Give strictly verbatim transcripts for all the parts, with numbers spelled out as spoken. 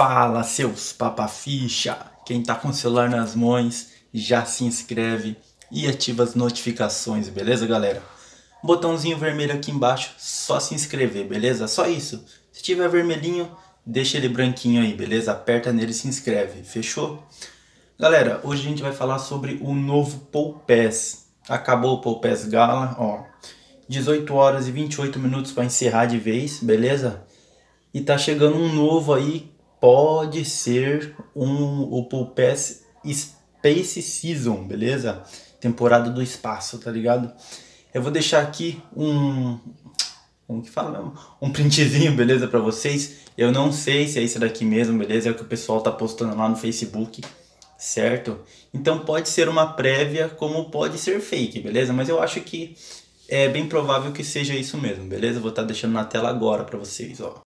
Fala, seus papaficha! Quem tá com o celular nas mãos já se inscreve e ativa as notificações, beleza, galera? Botãozinho vermelho aqui embaixo, só se inscrever, beleza? Só isso. Se tiver vermelhinho, deixa ele branquinho aí, beleza? Aperta nele e se inscreve, fechou? Galera, hoje a gente vai falar sobre o novo Pool Pass. Acabou o Pool Pass Gala, ó. dezoito horas e vinte e oito minutos para encerrar de vez, beleza? E tá chegando um novo aí, pode ser um, o Pool Pass Space Season, beleza? Temporada do espaço, tá ligado? Eu vou deixar aqui um... como que fala mesmo? Um printzinho, beleza, pra vocês. Eu não sei se é esse daqui mesmo, beleza? É o que o pessoal tá postando lá no Facebook, certo? Então pode ser uma prévia, como pode ser fake, beleza? Mas eu acho que é bem provável que seja isso mesmo, beleza? Vou estar deixando na tela agora pra vocês, ó.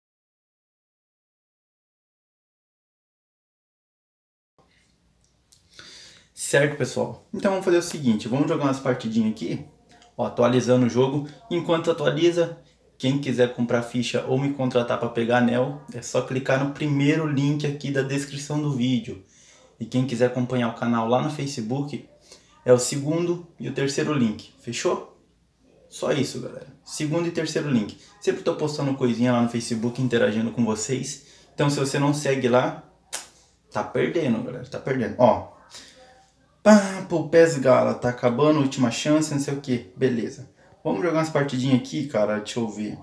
Certo, pessoal? Então vamos fazer o seguinte, vamos jogar umas partidinhas aqui, ó, atualizando o jogo. Enquanto atualiza, quem quiser comprar ficha ou me contratar para pegar anel, é só clicar no primeiro link aqui da descrição do vídeo. E quem quiser acompanhar o canal lá no Facebook, é o segundo e o terceiro link, fechou? Só isso, galera. Segundo e terceiro link. Sempre estou postando coisinha lá no Facebook, interagindo com vocês. Então se você não segue lá, tá perdendo, galera, tá perdendo. Ó. Pá, Pool Pass Gala, tá acabando, última chance, não sei o que, beleza. Vamos jogar umas partidinhas aqui, cara, deixa eu ver.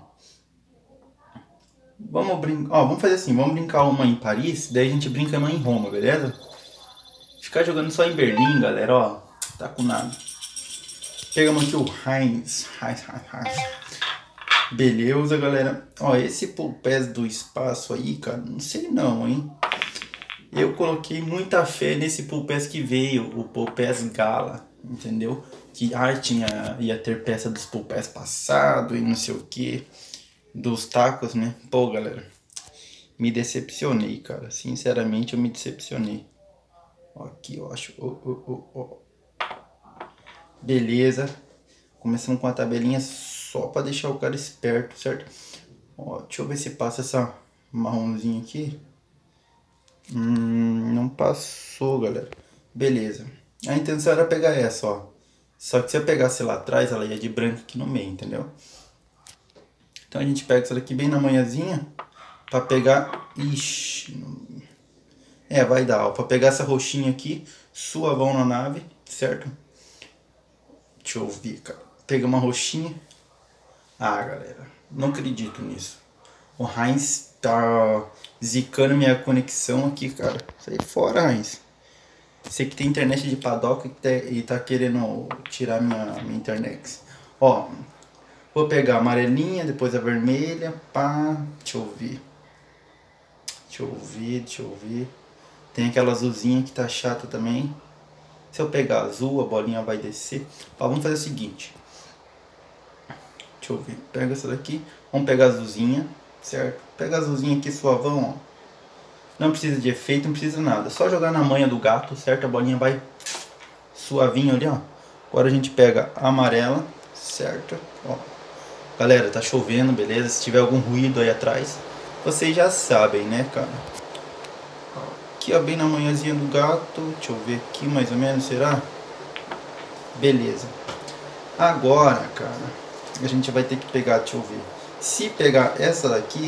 Vamos brincar, ó, vamos fazer assim, vamos brincar uma em Paris, daí a gente brinca uma em Roma, beleza? Ficar jogando só em Berlim, galera, ó, tá com nada. Pegamos aqui o Heinz, Heinz, Heinz, Heinz. Beleza, galera. Ó, esse Pool Pass do espaço aí, cara, não sei não, hein. Eu coloquei muita fé nesse Pool Pass que veio, o Pool Pass Gala, entendeu? Que ah, tinha, ia ter peça dos Pool Pass passado e não sei o que, dos tacos, né? Pô, galera, me decepcionei, cara. Sinceramente, eu me decepcionei. Ó, aqui, eu acho. Oh, oh, oh, oh. Beleza. Começamos com a tabelinha só pra deixar o cara esperto, certo? Ó, deixa eu ver se passa essa marronzinha aqui. Hum, não passou, galera. Beleza. A intenção era pegar essa, ó. Só que se eu pegasse lá atrás, ela ia de branco aqui no meio, entendeu? Então a gente pega essa daqui bem na manhãzinha. Pra pegar... Ixi... É, vai dar, ó. Pra pegar essa roxinha aqui, suavão na nave, certo? Deixa eu ver, cara. Pega uma roxinha. Ah, galera. Não acredito nisso. O Heinz tá zicando minha conexão aqui, cara. Sai fora, Heinz. Você que tem internet de padoca e tá querendo tirar minha, minha internet. Ó, vou pegar a amarelinha, depois a vermelha, pá. Deixa eu ver. Deixa eu ver, deixa eu ver. Tem aquela azulzinha que tá chata também. Se eu pegar azul, a bolinha vai descer. Ó, vamos fazer o seguinte. Deixa eu ver. Pega essa daqui. Vamos pegar a azulzinha. Certo? Pega a azulzinha aqui suavão, ó. Não precisa de efeito, não precisa nada. Só jogar na manha do gato, certo? A bolinha vai suavinho ali, ó. Agora a gente pega a amarela, certo? Ó. Galera, tá chovendo, beleza? Se tiver algum ruído aí atrás, vocês já sabem, né, cara? Aqui, ó, bem na manhãzinha do gato. Deixa eu ver aqui mais ou menos, será? Beleza. Agora, cara, a gente vai ter que pegar, deixa eu ver. Se pegar essa daqui,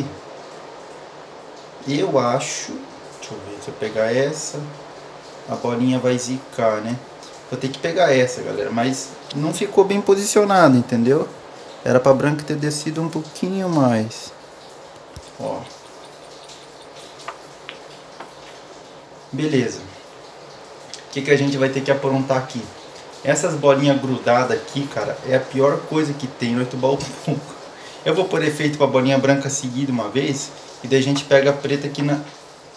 eu acho, deixa eu ver, se eu pegar essa, a bolinha vai zicar, né? Vou ter que pegar essa, galera, mas não ficou bem posicionado, entendeu? Era pra branca ter descido um pouquinho mais. Ó. Beleza. O que que a gente vai ter que aprontar aqui? Essas bolinhas grudadas aqui, cara, é a pior coisa que tem no Etubal Pouco. Eu vou pôr efeito pra bolinha branca seguida uma vez. E daí a gente pega a preta aqui na...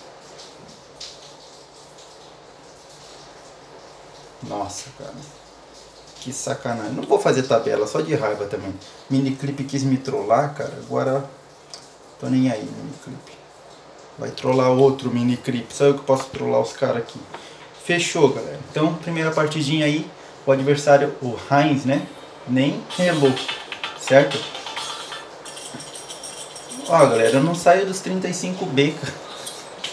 Nossa, cara. Que sacanagem. Não vou fazer tabela, só de raiva também. Miniclip quis me trollar, cara. Agora... tô nem aí, miniclip. Vai trollar outro miniclip. Só eu que posso trollar os caras aqui. Fechou, galera. Então, primeira partidinha aí. O adversário, o Heinz, né? Nem relou. Certo? Ó, galera, eu não saio dos trinta e cinco B, cara.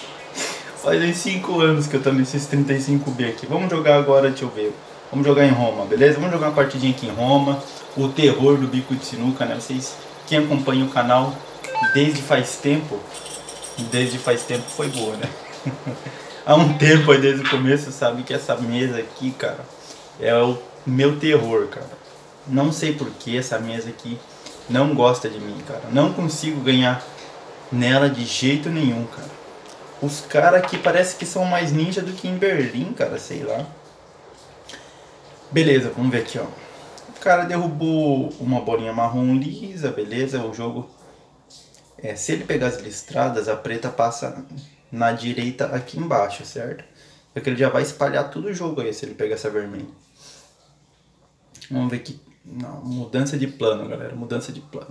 Fazem cinco anos que eu tô nesses trinta e cinco B aqui. Vamos jogar agora, deixa eu ver. Vamos jogar em Roma, beleza? Vamos jogar uma partidinha aqui em Roma. O terror do bico de sinuca, né? Vocês, quem acompanha o canal desde faz tempo, desde faz tempo foi boa, né? Há um tempo aí desde o começo, sabe que essa mesa aqui, cara, é o meu terror, cara. Não sei por que essa mesa aqui não gosta de mim, cara. Não consigo ganhar nela de jeito nenhum, cara. Os caras aqui parece que são mais ninja do que em Berlim, cara, sei lá. Beleza, vamos ver aqui, ó. O cara derrubou uma bolinha marrom lisa, beleza. O jogo, é, se ele pegar as listradas, a preta passa na direita aqui embaixo, certo? Porque ele já vai espalhar todo o jogo aí, se ele pegar essa vermelha. Vamos ver aqui. Não, mudança de plano, galera, mudança de plano.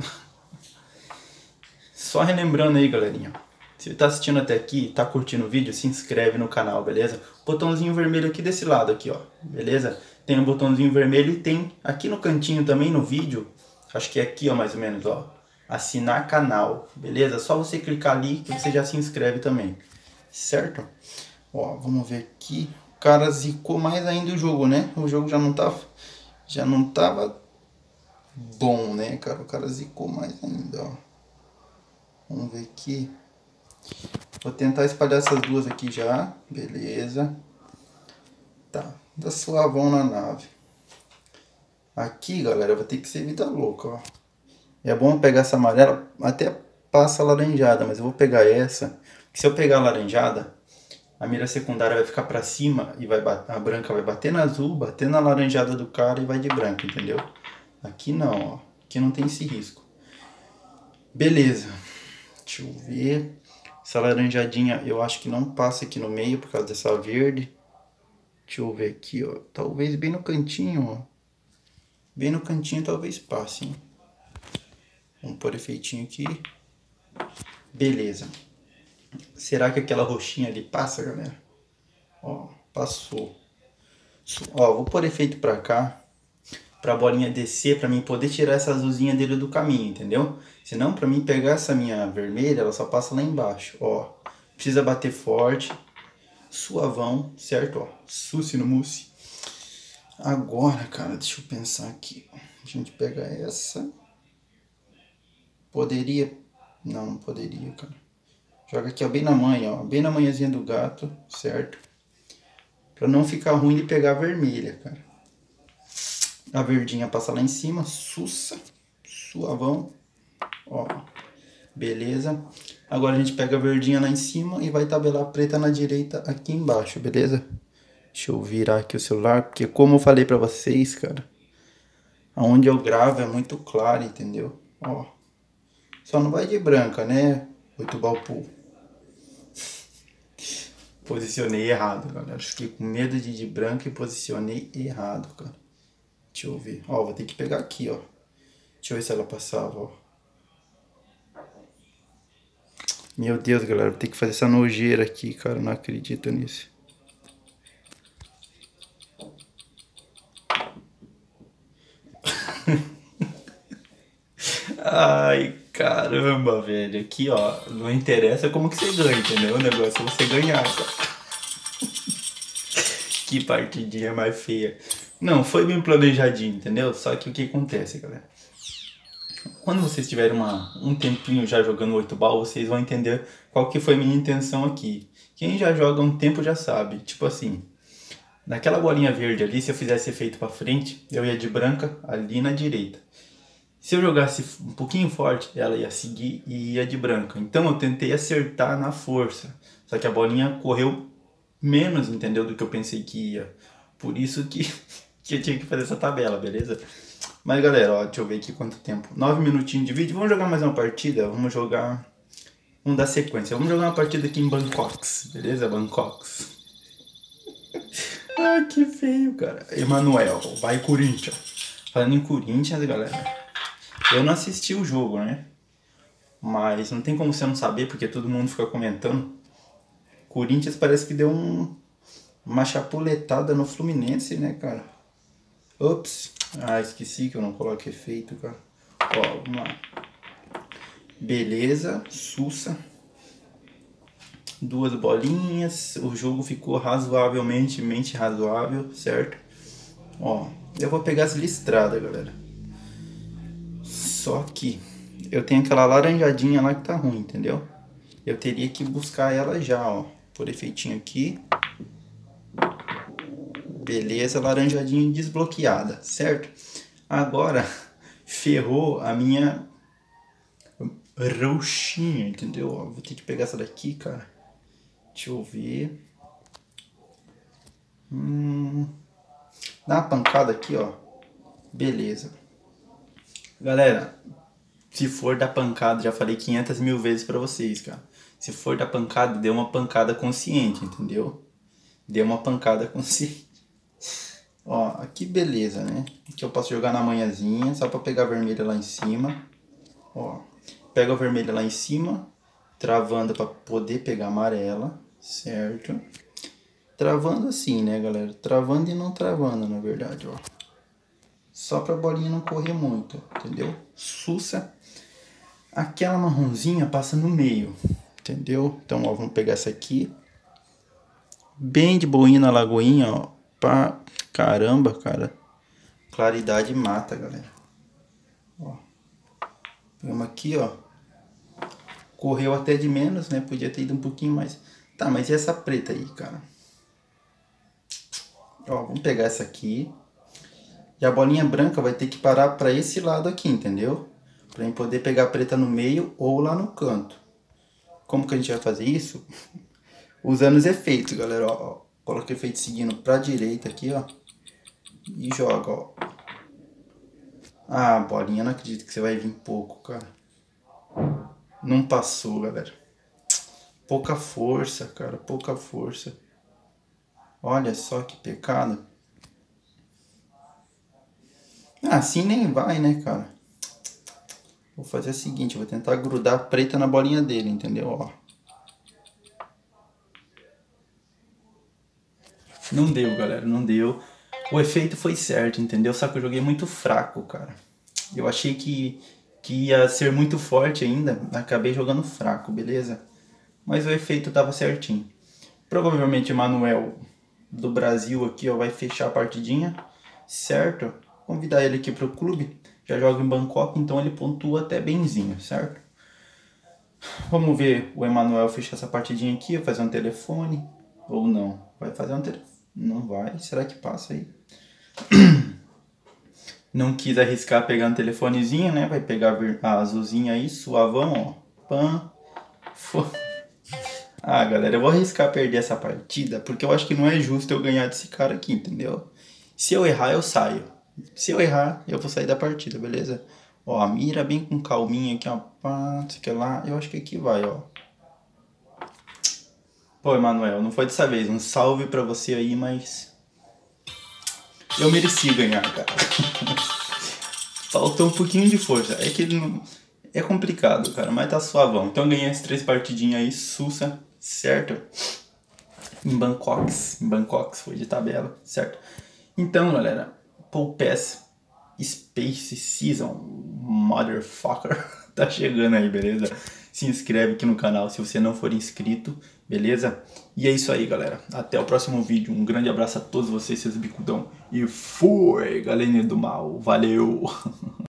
Só relembrando aí, galerinha. Se tá assistindo até aqui, tá curtindo o vídeo, se inscreve no canal, beleza? Botãozinho vermelho aqui desse lado aqui, ó, beleza? Tem um botãozinho vermelho e tem aqui no cantinho também no vídeo, acho que é aqui, ó, mais ou menos, ó, assinar canal, beleza? Só você clicar ali que você já se inscreve também, certo? Ó, vamos ver aqui. O cara zicou mais ainda o jogo, né? O jogo já não tava, já não tava bom, né, cara? O cara zicou mais ainda, ó. Vamos ver aqui. Vou tentar espalhar essas duas aqui já. Beleza. Tá. Tá suavão na nave. Aqui, galera, eu vou ter que ser vida louca, ó. É bom pegar essa amarela. Até passa a laranjada, mas eu vou pegar essa. Se eu pegar a laranjada, a mira secundária vai ficar pra cima e vai a branca vai bater na azul, bater na laranjada do cara e vai de branco, entendeu? Aqui não, ó. Aqui não tem esse risco. Beleza. Deixa eu ver. Essa laranjadinha eu acho que não passa aqui no meio por causa dessa verde. Deixa eu ver aqui, ó. Talvez bem no cantinho, ó. Bem no cantinho talvez passe, hein? Vamos pôr efeitinho aqui. Beleza. Será que aquela roxinha ali passa, galera? Ó, passou. Ó, vou pôr efeito pra cá. Pra bolinha descer, pra mim poder tirar essa azulzinha dele do caminho, entendeu? Senão, pra mim pegar essa minha vermelha, ela só passa lá embaixo, ó. Precisa bater forte, suavão, certo? Ó, suci no mousse. Agora, cara, deixa eu pensar aqui. A gente pega essa. Poderia... Não, não poderia, cara. Joga aqui, ó, bem na manha, ó. Bem na manhãzinha do gato, certo? Pra não ficar ruim de pegar a vermelha, cara. A verdinha passa lá em cima, sussa, suavão, ó, beleza. Agora a gente pega a verdinha lá em cima e vai tabelar a preta na direita aqui embaixo, beleza? Deixa eu virar aqui o celular, porque como eu falei pra vocês, cara, aonde eu gravo é muito claro, entendeu? Ó, só não vai de branca, né, oito balpu. Posicionei errado, galera, fiquei com medo de ir de branca e posicionei errado, cara. Deixa eu ver. Ó, vou ter que pegar aqui, ó. Deixa eu ver se ela passava, ó. Meu Deus, galera. Vou ter que fazer essa nojeira aqui, cara. Não acredito nisso. Ai, caramba, velho. Aqui, ó. Não interessa como que você ganha, entendeu? O negócio é você ganhar, cara. Que partidinha mais feia. Não, foi bem planejadinho, entendeu? Só que o que acontece, galera? Quando vocês tiverem uma, um tempinho já jogando oito bal, vocês vão entender qual que foi a minha intenção aqui. Quem já joga um tempo já sabe. Tipo assim, naquela bolinha verde ali, se eu fizesse efeito pra frente, eu ia de branca ali na direita. Se eu jogasse um pouquinho forte, ela ia seguir e ia de branca. Então eu tentei acertar na força. Só que a bolinha correu menos, entendeu? Do que eu pensei que ia. Por isso que, que eu tinha que fazer essa tabela, beleza? Mas galera, ó, deixa eu ver aqui quanto tempo. nove minutinhos de vídeo. Vamos jogar mais uma partida? Vamos jogar... Vamos dar sequência. Vamos jogar uma partida aqui em Bangkoks, beleza? Bangkoks. Ah, que feio, cara. Emanuel, vai Corinthians. Falando em Corinthians, galera, eu não assisti o jogo, né? Mas não tem como você não saber, porque todo mundo fica comentando. Corinthians parece que deu um, uma chapuletada no Fluminense, né, cara? Ops. Ah, esqueci que eu não coloquei efeito, cara. Ó, vamos lá. Beleza, sussa. Duas bolinhas. O jogo ficou razoavelmente mente razoável, certo? Ó, eu vou pegar essa listrada, galera. Só que eu tenho aquela laranjadinha lá que tá ruim, entendeu? Eu teria que buscar ela já, ó. Por efeitinho aqui. Beleza, laranjadinha desbloqueada, certo? Agora, ferrou a minha roxinha, entendeu? Ó, vou ter que pegar essa daqui, cara. Deixa eu ver. Hum, dá uma pancada aqui, ó. Beleza. Galera, se for dar pancada, já falei quinhentas mil vezes pra vocês, cara. Se for dar pancada, dê uma pancada consciente, entendeu? Dê uma pancada consciente. Ó, aqui beleza, né? Aqui eu posso jogar na manhãzinha, só pra pegar a vermelha lá em cima. Ó, pega a vermelha lá em cima, travando pra poder pegar a amarela, certo? Travando assim, né, galera? Travando e não travando, na verdade, ó. Só pra bolinha não correr muito, entendeu? Sussa. Aquela marronzinha passa no meio, entendeu? Então, ó, vamos pegar essa aqui. Bem de boinha na lagoinha, ó. Pá. Caramba, cara. Claridade mata, galera. Ó. Pegamos aqui, ó. Correu até de menos, né? Podia ter ido um pouquinho mais. Tá, mas e essa preta aí, cara? Ó, vamos pegar essa aqui. E a bolinha branca vai ter que parar pra esse lado aqui, entendeu? Pra gente poder pegar a preta no meio ou lá no canto. Como que a gente vai fazer isso? Usando os efeitos, galera, ó. Coloca o efeito seguindo pra direita aqui, ó. E joga, ó. Ah, bolinha, não acredito que você vai vir pouco, cara. Não passou, galera. Pouca força, cara, pouca força. Olha só que pecado. Ah, assim nem vai, né, cara? Vou fazer o seguinte, vou tentar grudar a preta na bolinha dele, entendeu? Ó. Não deu, galera, não deu. O efeito foi certo, entendeu? Só que eu joguei muito fraco, cara. Eu achei que, que ia ser muito forte ainda. Acabei jogando fraco, beleza? Mas o efeito tava certinho. Provavelmente o Manuel do Brasil aqui, ó, vai fechar a partidinha, certo? Convidar ele aqui pro clube. Já joga em Bangkok, então ele pontua até benzinho, certo? Vamos ver o Emanuel fechar essa partidinha aqui, fazer um telefone. Ou não? Vai fazer um telefone. Não vai? Será que passa aí? Não quis arriscar pegar um telefonezinho, né? Vai pegar a azulzinha aí, suavão, ó. Pam. Foi. Ah, galera, eu vou arriscar perder essa partida, porque eu acho que não é justo eu ganhar desse cara aqui, entendeu? Se eu errar, eu saio. Se eu errar, eu vou sair da partida, beleza? Ó, mira bem com calminha aqui, ó. Pá, sei que lá. Eu acho que aqui vai, ó. Pô, Emanuel, não foi dessa vez. Um salve pra você aí, mas... eu mereci ganhar, cara. Faltou um pouquinho de força. É que não... é complicado, cara, mas tá suavão. Então eu ganhei as três partidinhas aí, sussa, certo? Em Bangkok. Em Bangkok, foi de tabela, certo? Então, galera, Pool Pass Space Season, motherfucker, tá chegando aí, beleza? Se inscreve aqui no canal se você não for inscrito, beleza? E é isso aí, galera. Até o próximo vídeo. Um grande abraço a todos vocês, seus bicudão. E fui, galerinha do mal. Valeu!